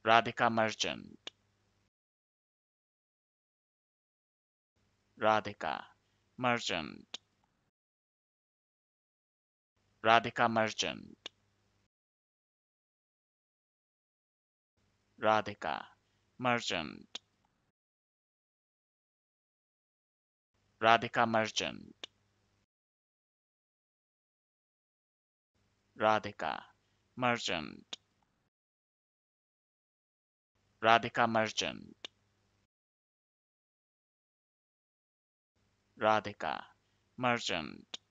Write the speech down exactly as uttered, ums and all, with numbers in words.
Radhika merchant. Radhika merchant. Radhika merchant. Radhika merchant. Radhika merchant. Radhika merchant. Radhika merchant. Radhika merchant.